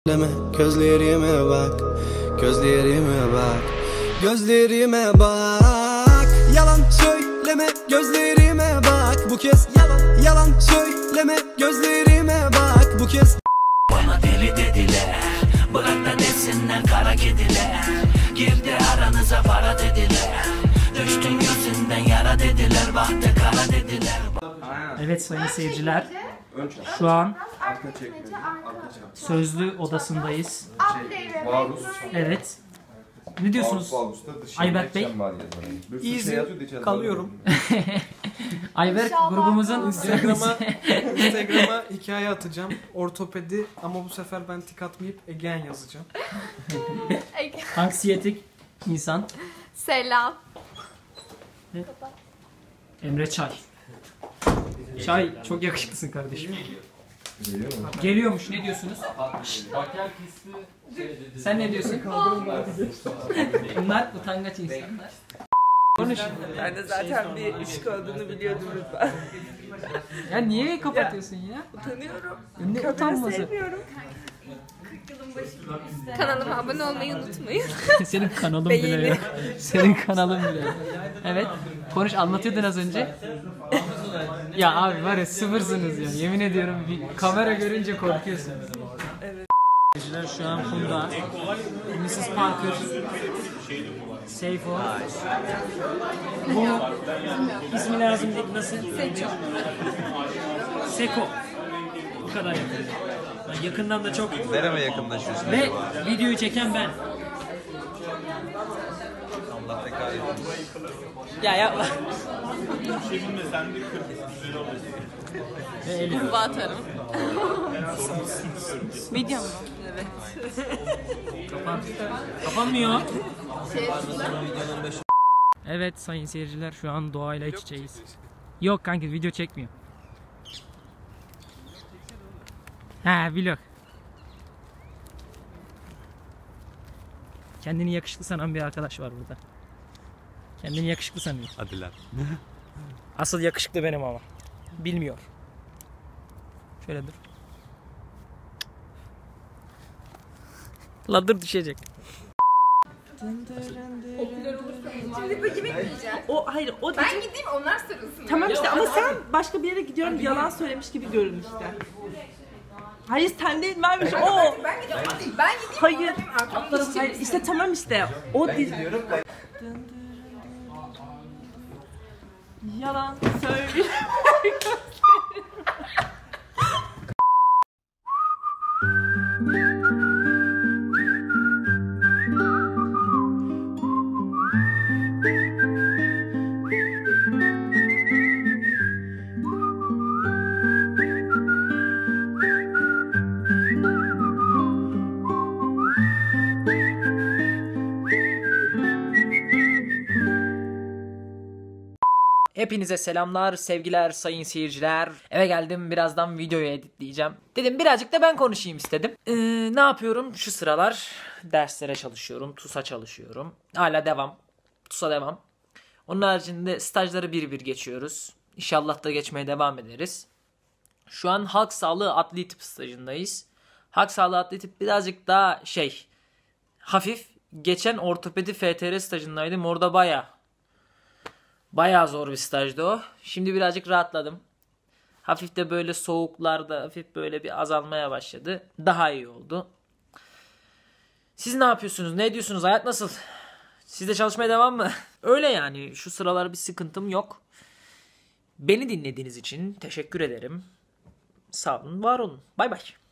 Gözlerime bak, gözlerime bak, gözlerime bak. Yalan söyleme, gözlerime bak. Bu kez yalan söyleme, gözlerime bak. Bu kez bana deli dediler, bırak da desinler kara kediler. Girdi aranıza para dediler, düştün gözünden yara dediler, bahtı kara dediler. Evet sayın seyirciler, şu an sözlü odasındayız. Evet. Ne diyorsunuz Ayberk Bey? Easy kalıyorum. Ayberk grubumuzun Instagram'a hikaye atacağım. Ortopedi ama bu sefer ben tik atmayıp Egean yazacağım. anksiyetik insan. Selam. Emre Çay. Çay çok yakışıklısın kardeşim. Geliyormuş, ne diyorsunuz? Sen ne diyorsun? Bunlar utangaç insanlar. Konuş. Ben de zaten bir üç olduğunu biliyordum lütfen. Ya niye kapatıyorsun ya? Utanıyorum. Ne Kamera utanması? sevmiyorum. Kanalıma abone olmayı unutmayın. Senin kanalın bile yok. Senin kanalın bile yok. Evet. Konuş, anlatıyordun az önce. Ya abi var ya sıfırsınız ya. Yemin ediyorum bir kamera görünce korkuyorsunuz. Evet. Şu an Funda, Mrs. Parker, Seyfo. Bu ismi lazım değil, nasıl? Seko. Bu kadar yakın. Yani yakından da çok. Nereme yakınlaşıyorsun? Ve videoyu çeken ben. Allah tekrar etsin. Ya yapma. Kurbağa atarım. Video mu? Evet. Kapanmıyor. Evet sayın seyirciler, şu an doğayla iç içeyiz. Yok kanka, video çekmiyor. Ha, vlog. Kendini yakışıklı sanan bir arkadaş var burada. Kendini yakışıklı sanıyor. Hadi lan. Asıl yakışıklı benim ama. Bilmiyor. Şöyle dur. La dur, düşecek. O hayır o Ben gideyim onlar sarılsın. tamam işte ama sen başka bir yere gidiyorum yalan söylemiş gibi görün işte. Hayır sen değil vermiş o. Ben gidiyorum. Ben gideyim. Hayır. Hayır işte tamam işte o yalan söylüyor. Hepinize selamlar, sevgiler sayın seyirciler. Eve geldim, birazdan videoyu editleyeceğim. Dedim birazcık da ben konuşayım istedim. Ne yapıyorum şu sıralar? Derslere çalışıyorum, TUS'a çalışıyorum. Hala devam, TUS'a devam. Onun haricinde stajları bir bir geçiyoruz. İnşallah da geçmeye devam ederiz. Şu an halk sağlığı adli tıp stajındayız. Halk sağlığı adli tıp birazcık daha hafif. Geçen ortopedi FTR stajındaydım, orada bayağı zor bir stajdı o. Şimdi birazcık rahatladım. Hafif de böyle soğuklarda hafif böyle bir azalmaya başladı. Daha iyi oldu. Siz ne yapıyorsunuz? Ne ediyorsunuz? Hayat nasıl? Siz de çalışmaya devam mı? Öyle yani. Şu sıralar bir sıkıntım yok. Beni dinlediğiniz için teşekkür ederim. Sağ olun, var olun. Bay bay.